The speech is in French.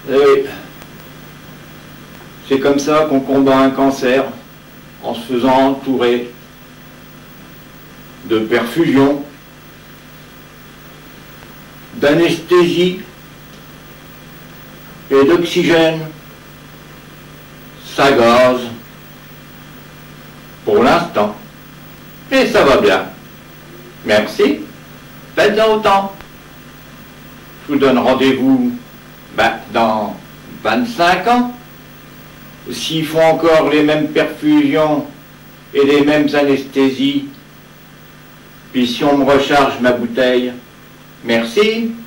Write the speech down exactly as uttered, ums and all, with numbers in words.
Et c'est comme ça qu'on combat un cancer, en se faisant entourer de perfusion, d'anesthésie et d'oxygène. Ça gaze pour l'instant. Et ça va bien. Merci. Faites-en autant. Je vous donne rendez-vous ben, dans vingt-cinq ans. S'ils font encore les mêmes perfusions et les mêmes anesthésies, puis si on me recharge ma bouteille, merci.